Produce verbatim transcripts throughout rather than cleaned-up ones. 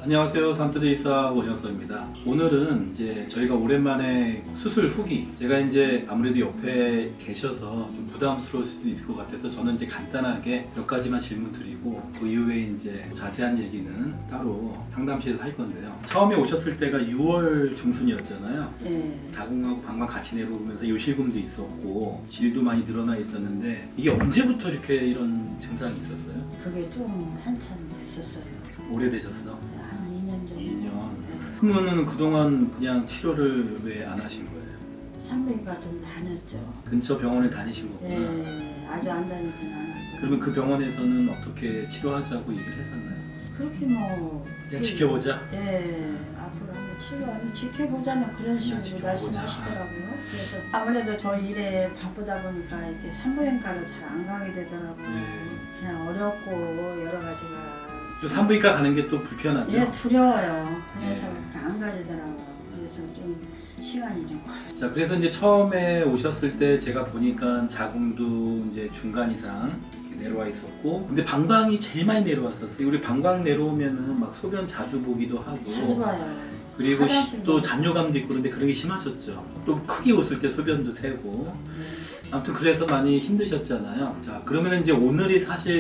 안녕하세요. 산토제이사 원영서입니다. 오늘은 이제 저희가 오랜만에 수술 후기, 제가 이제 아무래도 옆에 계셔서 좀 부담스러울 수도 있을 것 같아서 저는 이제 간단하게 몇 가지만 질문 드리고 그 이후에 이제 자세한 얘기는 따로 상담실에서 할 건데요. 처음에 오셨을 때가 유월 중순이었잖아요. 네. 자궁하고 방광 같이 내려오면서 요실금도 있었고 질도 많이 늘어나 있었는데 이게 언제부터 이렇게 이런 증상이 있었어요? 그게 좀 한참 됐었어요. 오래되셨어? 한 이 년 정도. 이 년. 네. 그러면은 그동안 그냥 치료를 왜 안 하신 거예요? 산부인과 좀 다녔죠. 근처 병원에 다니신 거구나. 네, 아주 안 다니진 않았고. 그러면 그 병원에서는 어떻게 치료하자고 얘기를 했었나요? 그렇게 뭐 그냥 그, 지켜보자? 네, 앞으로 한번 치료하면 지켜보자는 그런 식으로 지켜보자. 말씀하시더라고요. 그래서 아무래도 저 일에 바쁘다 보니까 이렇게 산부인과를 잘 안 가게 되더라고요. 네. 그냥 어렵고 여러 가지가. 또 산부인과 가는 게 또 불편하죠? 예, 두려워요. 그래서 네. 그렇게 안 가지더라고요. 그래서 좀 시간이 좀 걸려요. 자, 그래서 이제 처음에 오셨을 때 제가 보니까 자궁도 이제 중간 이상 이렇게 내려와 있었고, 근데 방광이 제일 많이 내려왔었어요. 우리 방광 내려오면은 막 소변 자주 보기도 하고, 자주 봐요. 그리고 시, 화장실 또 너무 잔뇨감도 있고 그런데 그런 게 심하셨죠. 또 크게 웃을 때 소변도 새고. 네. 아무튼 그래서 많이 힘드셨잖아요. 자, 그러면 이제 오늘이 사실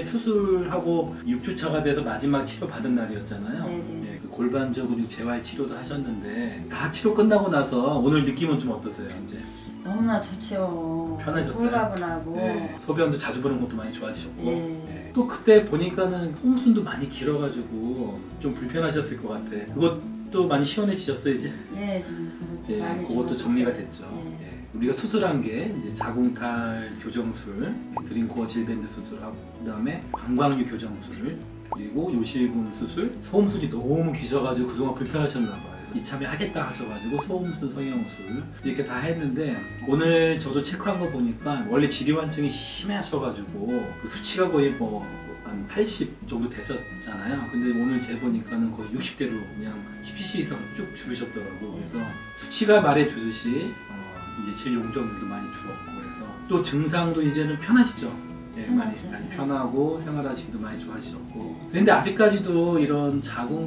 수술하고 육 주차가 돼서 마지막 치료 받은 날이었잖아요. 네네. 네, 그 골반저 근육 재활 치료도 하셨는데 다 치료 끝나고 나서 오늘 느낌은 좀 어떠세요, 이제? 너무나 좋죠. 편해졌어요? 홀가분하고. 네, 소변도 자주 보는 것도 많이 좋아지셨고. 네. 네. 또 그때 보니까는 홈순도 많이 길어가지고 좀 불편하셨을 것 같아. 그것도 많이 시원해지셨어요, 이제? 네, 좀 네, 많이 그것도 좋아졌어요. 정리가 됐죠. 네. 네. 우리가 수술한 게 이제 자궁탈 교정술, 드림코어 질밴드 수술하고 그다음에 방광류 교정술, 그리고 요실금 수술, 소음술이 너무 기셔가지고 그동안 불편하셨나 봐요. 이참에 하겠다 하셔가지고 소음술, 성형술 이렇게 다 했는데 오늘 저도 체크한 거 보니까 원래 지리환증이 심해하셔가지고 그 수치가 거의 뭐 한 팔십 정도 됐었잖아요. 근데 오늘 재보니까는 거의 육십 대로 그냥 십 씨씨 이상 쭉 줄으셨더라고. 그래서 수치가 말해주듯이 어 이제 질 용적률도 많이 줄었고, 그래서 또 증상도 이제는 편하시죠. 네, 많이, 많이 편하고 생활하시기도 많이 좋아지셨고. 그런데 아직까지도 이런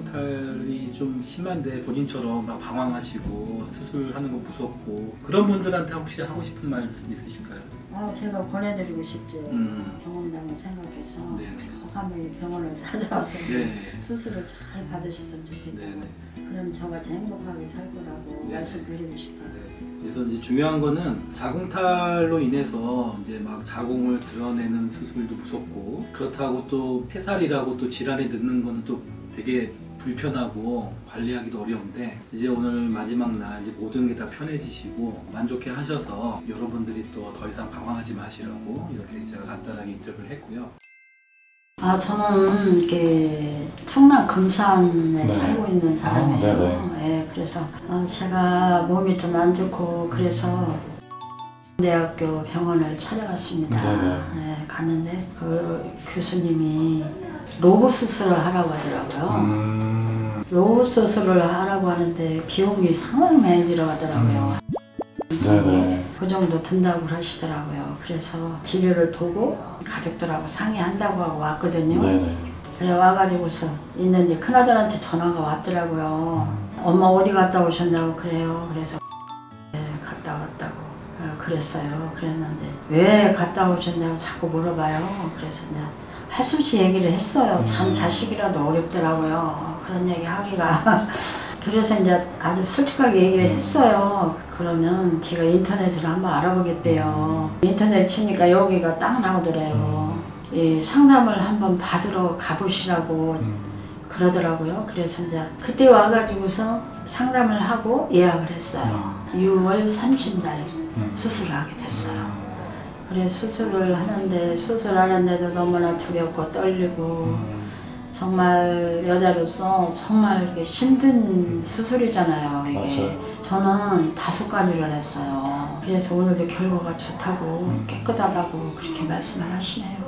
자궁탈이 좀 심한데 본인처럼 막 방황하시고 수술하는 거 무섭고 그런 분들한테 혹시 하고 싶은 말씀 있으실까요? 아, 제가 권해드리고 싶죠. 음. 경험담을 생각해서 네네. 꼭 한번 병원을 찾아와서 네. 수술을 잘 받으셨으면 좋겠다고. 네네. 그럼 저같이 행복하게 살 거라고 네네. 말씀드리고 싶어요. 네. 그래서 이제 중요한 거는 자궁탈로 인해서 이제 막 자궁을 드러내는 수술도 무섭고, 그렇다고 또 폐살이라고 또 질환에 넣는 거는 또 되게 불편하고 관리하기도 어려운데, 이제 오늘 마지막 날 이제 모든 게 다 편해지시고 만족해 하셔서 여러분들이 또 더 이상 방황하지 마시라고 이렇게 제가 간단하게 인터뷰를 했고요. 아, 저는 이렇게 충남 금산에 네. 살고 있는 사람이에요. 아, 네네. 네, 그래서 어, 제가 몸이 좀 안 좋고 그래서 대학교 병원을 찾아갔습니다. 네네. 네, 갔는데 그 교수님이 로봇 수술을 하라고 하더라고요. 음. 로봇 수술을 하라고 하는데 비용이 상당히 많이 들어가더라고요. 네네. 그 정도 든다고 하시더라고요. 그래서 진료를 보고 가족들하고 상의한다고 하고 왔거든요. 네네. 그래 와가지고서 있는데 큰아들한테 전화가 왔더라고요. 엄마 어디 갔다 오셨냐고 그래요. 그래서 네, 갔다 왔다고 어, 그랬어요. 그랬는데 왜 갔다 오셨냐고 자꾸 물어봐요. 그래서 그냥 한숨씩 얘기를 했어요. 참 자식이라도 어렵더라고요. 그런 얘기 하기가. 그래서 이제 아주 솔직하게 얘기를 했어요. 그러면 제가 인터넷으로 한번 알아보겠대요. 인터넷 치니까 여기가 딱 나오더래요. 이 상담을 한번 받으러 가보시라고 그러더라고요. 그래서 이제 그때 와가지고서 상담을 하고 예약을 했어요. 유월 삼십 날 수술을 하게 됐어요. 그래 수술을 하는데 수술하는데도 너무나 두렵고 떨리고 정말 여자로서 정말 이렇게 힘든 수술이잖아요. 이게. 맞아요. 저는 다섯 가지를 했어요. 그래서 오늘도 결과가 좋다고 깨끗하다고 그렇게 말씀을 하시네요.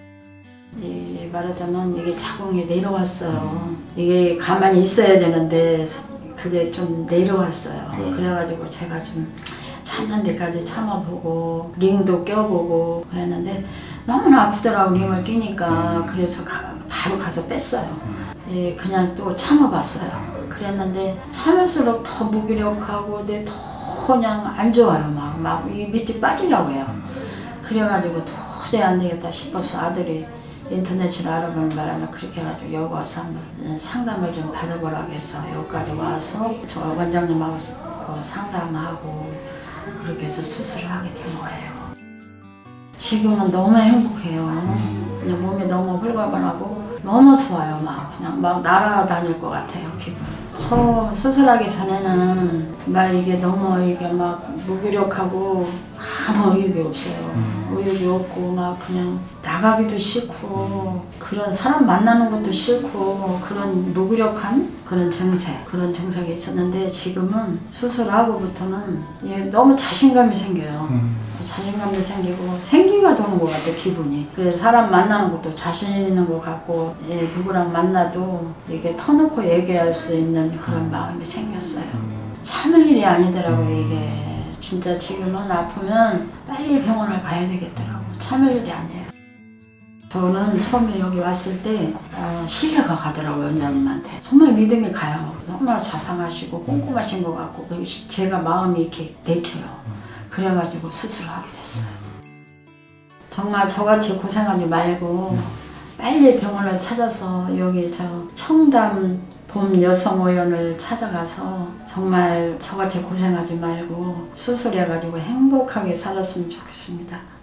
이 말하자면 이게 자궁이 내려왔어요. 이게 가만히 있어야 되는데 그게 좀 내려왔어요. 네. 그래가지고 제가 좀 참는 데까지 참아보고 링도 껴보고 그랬는데 너무나 아프더라고 링을 끼니까. 그래서 가, 바로 가서 뺐어요. 예, 그냥 또 참아봤어요. 그랬는데 참을수록 더 무기력하고 내 더 그냥 안 좋아요. 막, 막 이 밑이 빠지려고 해요. 그래가지고 도저히 안 되겠다 싶어서 아들이 인터넷으로 알아보는 바람에 그렇게 해가지고 여기 와서 한번 상담을 좀 받아보라고 해서 여기까지 와서 저 원장님하고 상담하고 그렇게 해서 수술을 하게 된 거예요. 지금은 너무 행복해요. 그냥 몸이 너무 홀가분하고 너무 좋아요. 막 그냥 막 날아다닐 것 같아요. 기분. 처음 수술하기 전에는 막 이게 너무 이게 막 무기력하고 아무 의욕이 없어요. 의욕이 없고 막 그냥 나가기도 싫고 그런 사람 만나는 것도 싫고 그런 무기력한 그런 증세 그런 증상이 있었는데 지금은 수술하고부터는 이게 너무 자신감이 생겨요. 자신감도 생기고 생기가 도는 것 같아요. 기분이. 그래서 사람 만나는 것도 자신 있는 것 같고 예, 누구랑 만나도 이게 터놓고 얘기할 수 있는 그런 마음이 생겼어요. 참을 일이 아니더라고요. 이게 진짜 지금은 아프면 빨리 병원을 가야 되겠더라고. 참을 일이 아니에요. 저는 처음에 여기 왔을 때 어, 신뢰가 가더라고요. 원장님한테. 정말 믿음이 가요. 정말 자상하시고 꼼꼼하신 것 같고 제가 마음이 이렇게 내켜요. 그래가지고 수술을 하게 됐어요. 정말 저같이 고생하지 말고 빨리 병원을 찾아서 여기 저 청담 봄 여성의원을 찾아가서 정말 저같이 고생하지 말고 수술해가지고 행복하게 살았으면 좋겠습니다.